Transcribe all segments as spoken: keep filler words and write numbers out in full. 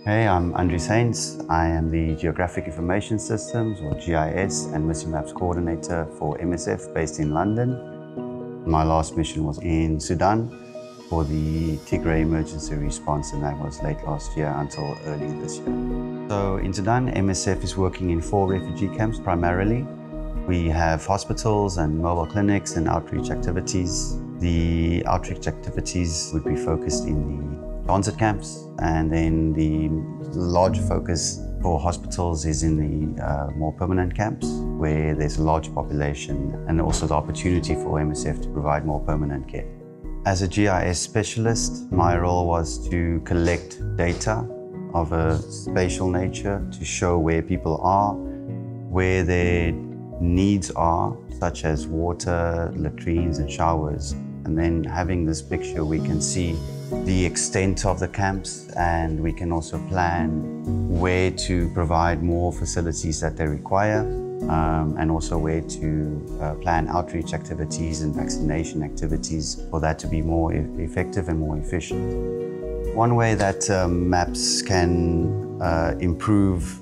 Hey, I'm Andries Heyns. I am the Geographic Information Systems, or G I S, and Missing Maps Coordinator for M S F based in London. My last mission was in Sudan for the Tigray emergency response, and that was late last year until early this year. So in Sudan, M S F is working in four refugee camps primarily. We have hospitals and mobile clinics and outreach activities. The outreach activities would be focused in the transit camps, and then the large focus for hospitals is in the uh, more permanent camps where there's a large population and also the opportunity for M S F to provide more permanent care. As a G I S specialist, my role was to collect data of a spatial nature to show where people are, where their needs are, such as water, latrines and showers. And then having this picture, we can see the extent of the camps, and we can also plan where to provide more facilities that they require, um, and also where to uh, plan outreach activities and vaccination activities for that to be more e effective and more efficient. One way that um, maps can uh, improve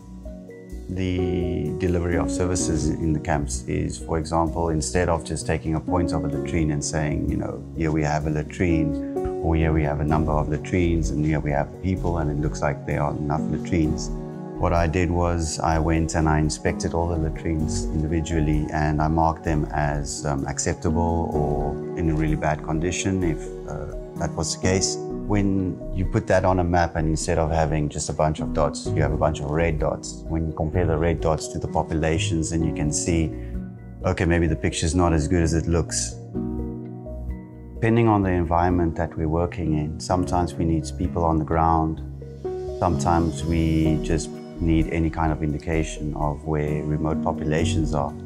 the delivery of services in the camps is, for example, instead of just taking a point of a latrine and saying, you know, here we have a latrine, or here we have a number of latrines, and here we have people, and it looks like there are enough latrines. What I did was I went and I inspected all the latrines individually, and I marked them as um, acceptable or in a really bad condition if uh, that was the case. When you put that on a map, and instead of having just a bunch of dots, you have a bunch of red dots. When you compare the red dots to the populations, then you can see, okay, maybe the picture's not as good as it looks. Depending on the environment that we're working in, sometimes we need people on the ground. Sometimes we just need any kind of indication of where remote populations are.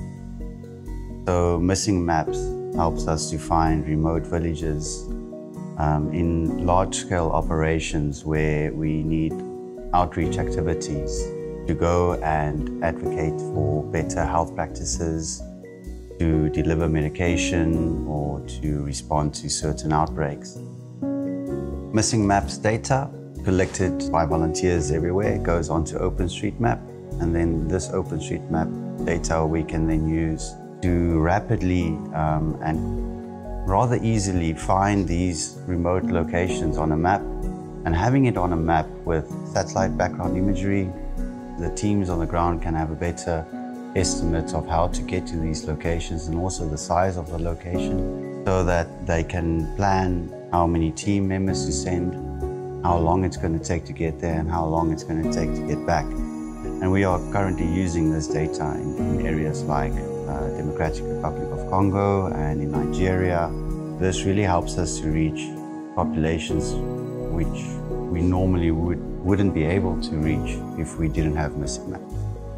So Missing Maps helps us to find remote villages um, in large-scale operations where we need outreach activities to go and advocate for better health practices, to deliver medication, or to respond to certain outbreaks. Missing Maps data collected by volunteers everywhere goes onto OpenStreetMap, and then this OpenStreetMap data we can then use to rapidly um, and rather easily find these remote locations on a map. And having it on a map with satellite background imagery, the teams on the ground can have a better estimate of how to get to these locations, and also the size of the location, so that they can plan how many team members to send, how long it's going to take to get there, and how long it's going to take to get back. And we are currently using this data in, in areas like uh, Democratic Republic of Congo and in Nigeria. This really helps us to reach populations which we normally would, wouldn't be able to reach if we didn't have Missing Maps.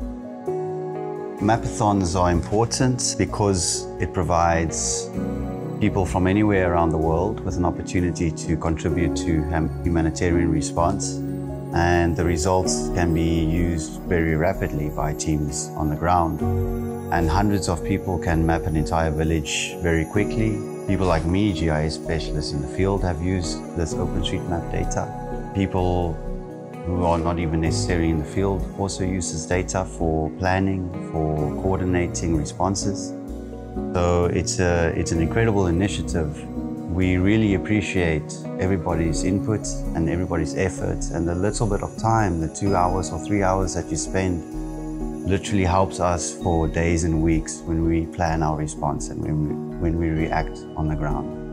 Mapathons are important because it provides people from anywhere around the world with an opportunity to contribute to humanitarian response, and the results can be used very rapidly by teams on the ground. And hundreds of people can map an entire village very quickly. People like me, G I S specialists in the field, have used this OpenStreetMap data. People who are not even necessarily in the field also use this data for planning, for coordinating responses. So it's, a, it's an incredible initiative. We really appreciate everybody's input and everybody's effort, and the little bit of time, the two hours or three hours that you spend, literally helps us for days and weeks when we plan our response and when we, when we react on the ground.